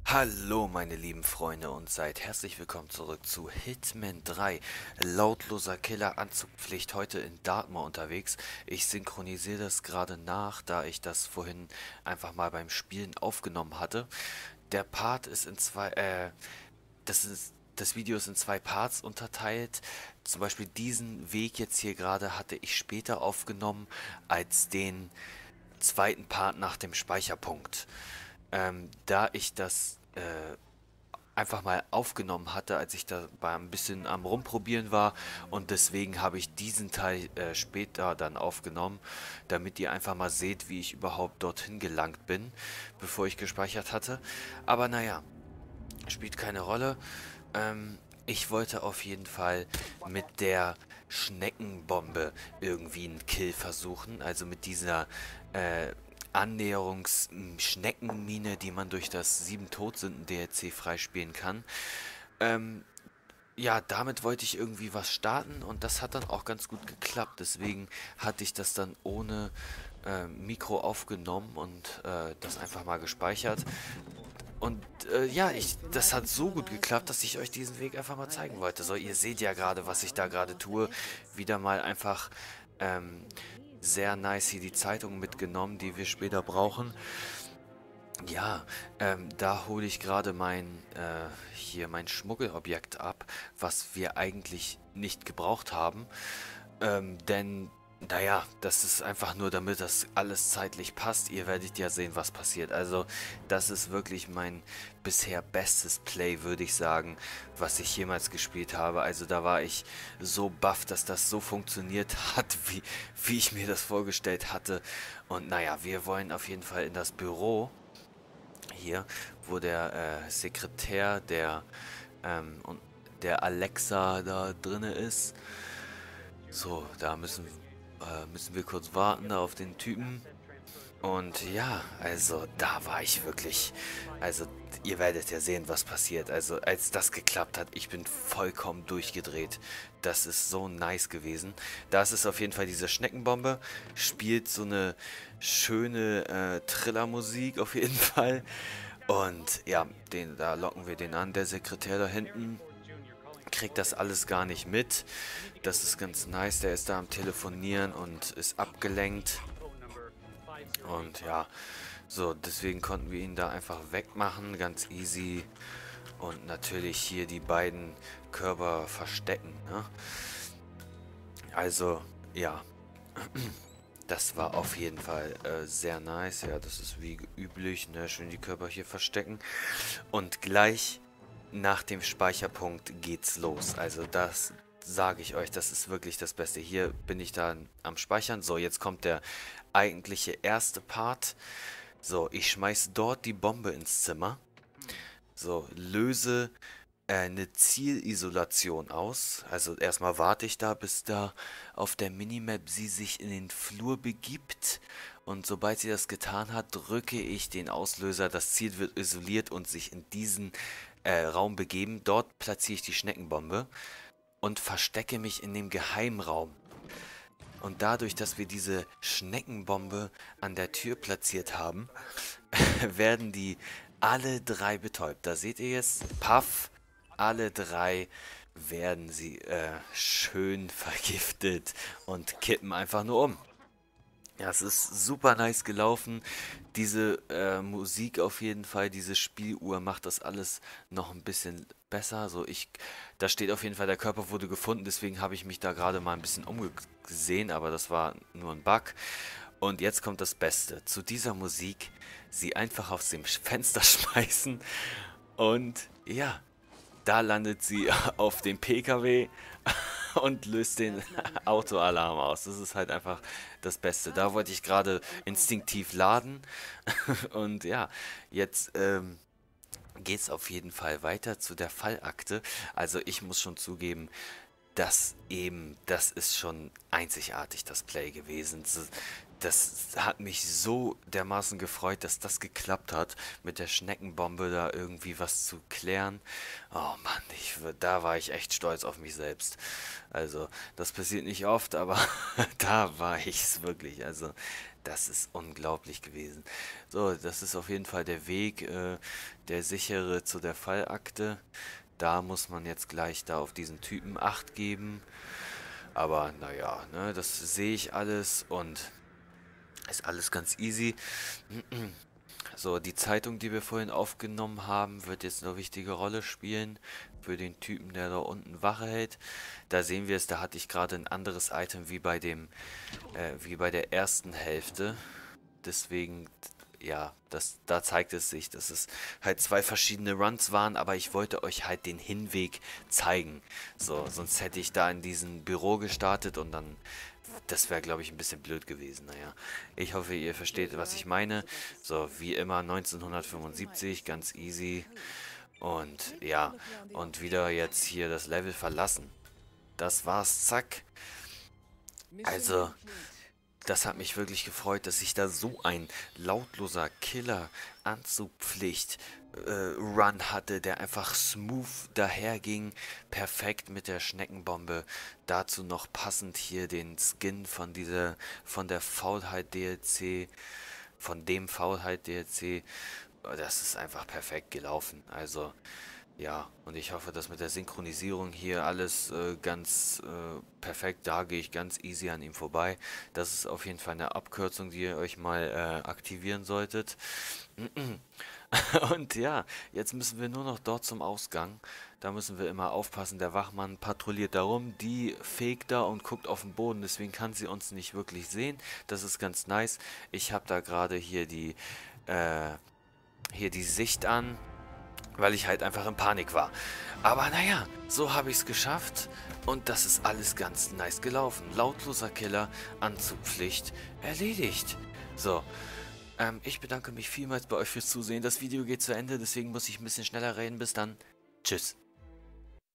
Hallo meine lieben Freunde und seid herzlich willkommen zurück zu Hitman 3. Lautloser Killer, Anzugpflicht, heute in Dartmoor unterwegs. Ich synchronisiere das gerade nach, da ich das vorhin einfach mal beim Spielen aufgenommen hatte. Der Part ist in das Video ist in zwei Parts unterteilt. Zum Beispiel diesen Weg jetzt hier gerade hatte ich später aufgenommen als den zweiten Part nach dem Speicherpunkt. Da ich das einfach mal aufgenommen hatte, als ich da bei ein bisschen am Rumprobieren war, und deswegen habe ich diesen Teil später dann aufgenommen, damit ihr einfach mal seht, wie ich überhaupt dorthin gelangt bin, bevor ich gespeichert hatte. Aber naja, spielt keine Rolle. Ich wollte auf jeden Fall mit der Schneckenbombe irgendwie einen Kill versuchen, also mit dieser äh, Annäherungs-Schneckenmine, die man durch das Sieben Todsünden DLC freispielen kann. Ähm, ja, damit wollte ich irgendwie was starten und das hat dann auch ganz gut geklappt. Deswegen hatte ich das dann ohne Mikro aufgenommen und das einfach mal gespeichert. Und ja, das hat so gut geklappt, dass ich euch diesen Weg einfach mal zeigen wollte. So, ihr seht ja gerade, was ich da gerade tue. Wieder mal einfach ähm, sehr nice hier die Zeitung mitgenommen, die wir später brauchen. Ja, da hole ich gerade mein Schmuggelobjekt ab, was wir eigentlich nicht gebraucht haben. Denn, naja, das ist einfach nur, damit das alles zeitlich passt. Ihr werdet ja sehen, was passiert. Also, das ist wirklich mein bisher bestes Play, würde ich sagen, was ich jemals gespielt habe. Also, da war ich so baff, dass das so funktioniert hat, wie ich mir das vorgestellt hatte. Und naja, wir wollen auf jeden Fall in das Büro hier, wo der Sekretär und der Alexa da drinne ist. So, müssen wir kurz warten da auf den Typen. Und ja, also da war ich wirklich. Also ihr werdet ja sehen, was passiert. Also als das geklappt hat, ich bin vollkommen durchgedreht. Das ist so nice gewesen. Das ist auf jeden Fall diese Schneckenbombe. Spielt so eine schöne Trillermusik auf jeden Fall. Und ja, da locken wir den an. Der Sekretär da hinten kriegt das alles gar nicht mit. Das ist ganz nice. Der ist da am Telefonieren und ist abgelenkt. Und ja, so, deswegen konnten wir ihn da einfach wegmachen, ganz easy. Und natürlich hier die beiden Körper verstecken, ne? Also, ja, das war auf jeden Fall sehr nice. Ja, das ist wie üblich, ne? Schön die Körper hier verstecken. Und gleich nach dem Speicherpunkt geht's los. Also das sage ich euch, das ist wirklich das Beste. Hier bin ich dann am Speichern. So, jetzt kommt der eigentliche erste Part. So, ich schmeiß dort die Bombe ins Zimmer. So, löse eine Zielisolation aus. Also erstmal warte ich da, bis da auf der Minimap sie sich in den Flur begibt. Und sobald sie das getan hat, drücke ich den Auslöser. Das Ziel wird isoliert und sich in diesen Raum begeben. Dort platziere ich die Schneckenbombe und verstecke mich in dem Geheimraum. Und dadurch, dass wir diese Schneckenbombe an der Tür platziert haben, werden die alle drei betäubt. Da seht ihr jetzt, paff, alle drei werden sie schön vergiftet und kippen einfach nur um. Ja, es ist super nice gelaufen. Diese Musik auf jeden Fall, diese Spieluhr macht das alles noch ein bisschen besser. Da steht auf jeden Fall, der Körper wurde gefunden, deswegen habe ich mich da gerade mal ein bisschen umgesehen, aber das war nur ein Bug. Und jetzt kommt das Beste. Zu dieser Musik sie einfach aus dem Fenster schmeißen und ja, da landet sie auf dem PKW und löst den Autoalarm aus. Das ist halt einfach das Beste. Da wollte ich gerade instinktiv laden. Und ja, jetzt geht es auf jeden Fall weiter zu der Fallakte. Also ich muss schon zugeben, das ist schon einzigartig, das Play gewesen. das hat mich so dermaßen gefreut, dass das geklappt hat, mit der Schneckenbombe da irgendwie was zu klären. Oh Mann, da war ich echt stolz auf mich selbst. Also, das passiert nicht oft, aber da war ich's wirklich. Also, das ist unglaublich gewesen. So, das ist auf jeden Fall der Weg, der sichere zu der Fallakte. Da muss man jetzt gleich da auf diesen Typen Acht geben. Aber naja, ne, das sehe ich alles und ist alles ganz easy. So, die Zeitung, die wir vorhin aufgenommen haben, wird jetzt eine wichtige Rolle spielen für den Typen, der da unten Wache hält. Da sehen wir es, da hatte ich gerade ein anderes Item wie bei der ersten Hälfte. Deswegen, ja, da zeigt es sich, dass es halt zwei verschiedene Runs waren, aber ich wollte euch halt den Hinweg zeigen. So, sonst hätte ich da in diesem Büro gestartet und dann, das wäre, glaube ich, ein bisschen blöd gewesen. Naja, ich hoffe, ihr versteht, was ich meine. So, wie immer 1975, ganz easy. Und ja, und wieder jetzt hier das Level verlassen. Das war's, zack. Also, das hat mich wirklich gefreut, dass ich da so ein lautloser Killer-Anzugpflicht Run hatte, der einfach smooth daherging, perfekt mit der Schneckenbombe. Dazu noch passend hier den Skin von der Faulheit DLC, von dem Faulheit DLC. Das ist einfach perfekt gelaufen. Also ja, und ich hoffe, dass mit der Synchronisierung hier alles ganz perfekt, da gehe ich ganz easy an ihm vorbei. Das ist auf jeden Fall eine Abkürzung, die ihr euch mal aktivieren solltet. Und ja, jetzt müssen wir nur noch dort zum Ausgang. Da müssen wir immer aufpassen, der Wachmann patrouilliert da rum, die fegt da und guckt auf den Boden, deswegen kann sie uns nicht wirklich sehen. Das ist ganz nice. Ich habe da gerade hier die Sicht an, weil ich halt einfach in Panik war. Aber naja, so habe ich es geschafft und das ist alles ganz nice gelaufen. Lautloser Killer, Anzugpflicht, erledigt. So, ich bedanke mich vielmals bei euch fürs Zusehen. Das Video geht zu Ende, deswegen muss ich ein bisschen schneller reden. Bis dann. Tschüss.